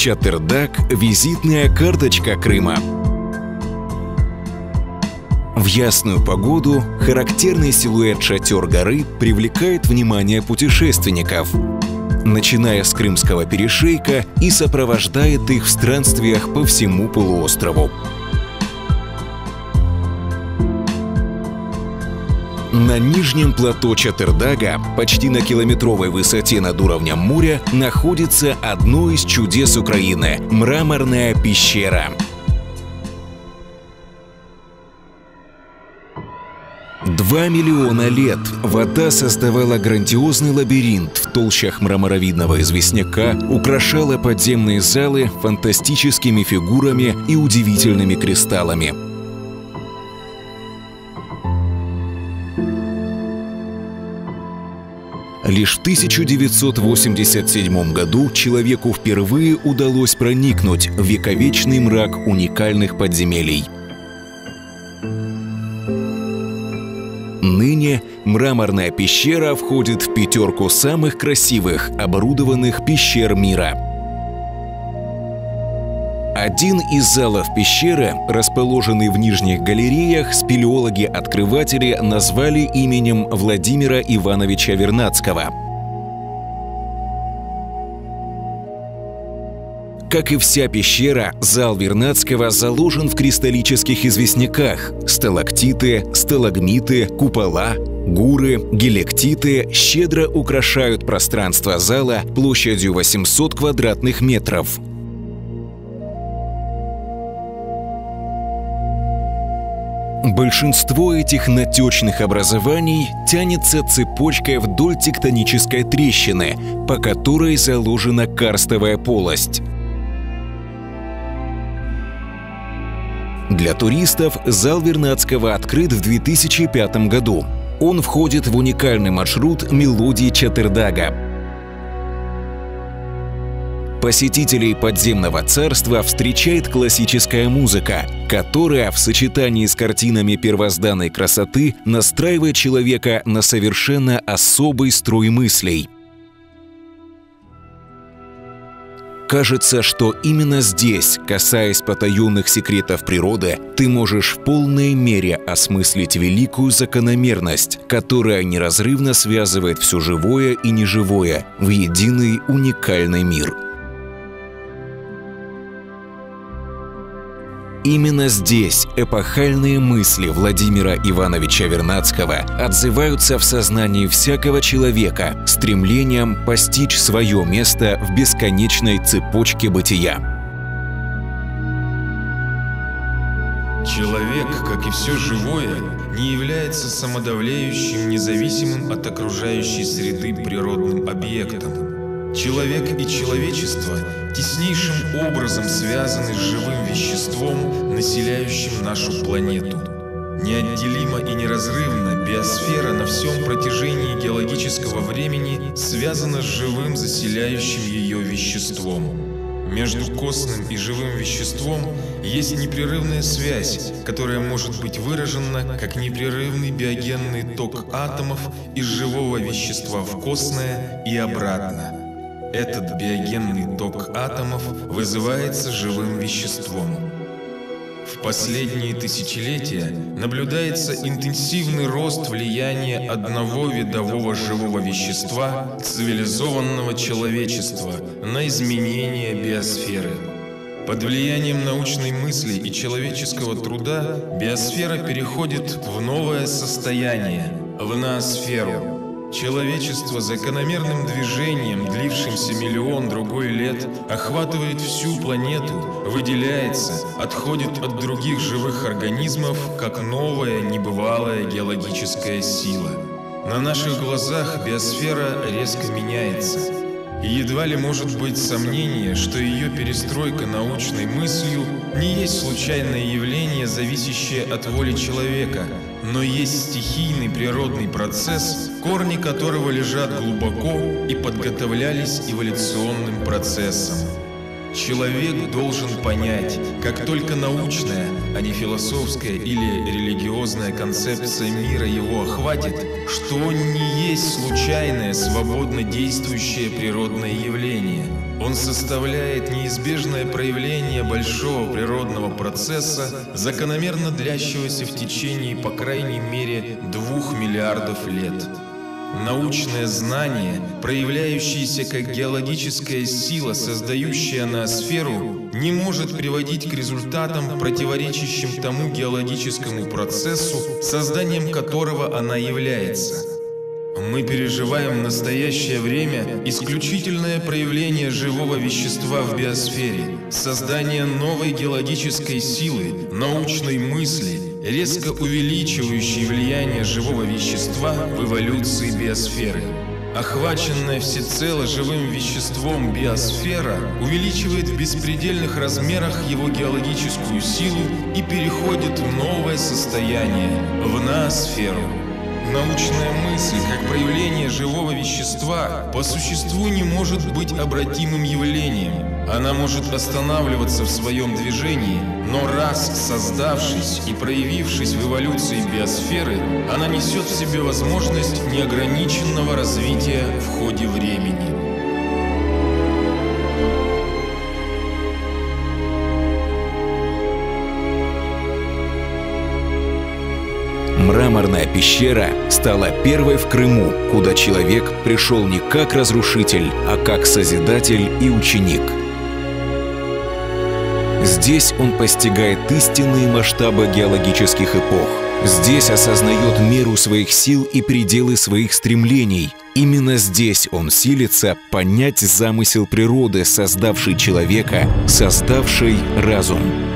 Чатырдаг – визитная карточка Крыма. В ясную погоду характерный силуэт шатер горы привлекает внимание путешественников, начиная с Крымского перешейка и сопровождает их в странствиях по всему полуострову. На нижнем плато Чатырдага, почти на километровой высоте над уровнем моря, находится одно из чудес Украины – Мраморная пещера. 2 миллиона лет вода создавала грандиозный лабиринт в толщах мраморовидного известняка, украшала подземные залы фантастическими фигурами и удивительными кристаллами. Лишь в 1987 году человеку впервые удалось проникнуть в вековечный мрак уникальных подземелий. Ныне Мраморная пещера входит в 5 самых красивых оборудованных пещер мира. Один из залов пещеры, расположенный в нижних галереях, спелеологи-открыватели назвали именем Владимира Ивановича Вернадского. Как и вся пещера, зал Вернадского заложен в кристаллических известняках. Сталактиты, сталагмиты, купола, гуры, гелектиты щедро украшают пространство зала площадью 800 квадратных метров. Большинство этих натечных образований тянется цепочкой вдоль тектонической трещины, по которой заложена карстовая полость. Для туристов зал Вернадского открыт в 2005 году. Он входит в уникальный маршрут «Мелодии Чатырдага». Посетителей подземного царства встречает классическая музыка, которая в сочетании с картинами первозданной красоты настраивает человека на совершенно особый строй мыслей. Кажется, что именно здесь, касаясь потаенных секретов природы, ты можешь в полной мере осмыслить великую закономерность, которая неразрывно связывает все живое и неживое в единый уникальный мир. Именно здесь эпохальные мысли Владимира Ивановича Вернадского отзываются в сознании всякого человека стремлением постичь свое место в бесконечной цепочке бытия. Человек, как и все живое, не является самодовлеющим, независимым от окружающей среды природным объектом. Человек и человечество теснейшим образом связаны с живым веществом, населяющим нашу планету. Неотделимо и неразрывно биосфера на всем протяжении геологического времени связана с живым, заселяющим ее веществом. Между костным и живым веществом есть непрерывная связь, которая может быть выражена как непрерывный биогенный ток атомов из живого вещества в костное и обратно. Этот биогенный ток атомов вызывается живым веществом. В последние тысячелетия наблюдается интенсивный рост влияния одного видового живого вещества цивилизованного человечества на изменение биосферы. Под влиянием научной мысли и человеческого труда биосфера переходит в новое состояние – в ноосферу. Человечество закономерным движением, длившимся миллион-другой лет, охватывает всю планету, выделяется, отходит от других живых организмов, как новая, небывалая геологическая сила. На наших глазах биосфера резко меняется. И едва ли может быть сомнение, что ее перестройка научной мыслью не есть случайное явление, зависящее от воли человека, но есть стихийный природный процесс, корни которого лежат глубоко и подготовлялись эволюционным процессом. Человек должен понять, как только научная, а не философская или религиозная концепция мира его охватит, что он не есть случайное, свободно действующее природное явление. Он составляет неизбежное проявление большого природного процесса, закономерно длящегося в течение, по крайней мере, 2 миллиардов лет. Научное знание, проявляющееся как геологическая сила, создающая ноосферу, не может приводить к результатам, противоречащим тому геологическому процессу, созданием которого она является. Мы переживаем в настоящее время исключительное проявление живого вещества в биосфере, создание новой геологической силы, научной мысли, резко увеличивающей влияние живого вещества в эволюции биосферы. Охваченная всецело живым веществом биосфера увеличивает в беспредельных размерах его геологическую силу и переходит в новое состояние, в ноосферу. Научная мысль, как проявление живого вещества, по существу не может быть обратимым явлением. Она может останавливаться в своем движении, но раз создавшись и проявившись в эволюции биосферы, она несет в себе возможность неограниченного развития в ходе времени. Мраморная пещера стала первой в Крыму, куда человек пришел не как разрушитель, а как созидатель и ученик. Здесь он постигает истинные масштабы геологических эпох. Здесь осознает меру своих сил и пределы своих стремлений. Именно здесь он силится понять замысел природы, создавшей человека, создавшей разум.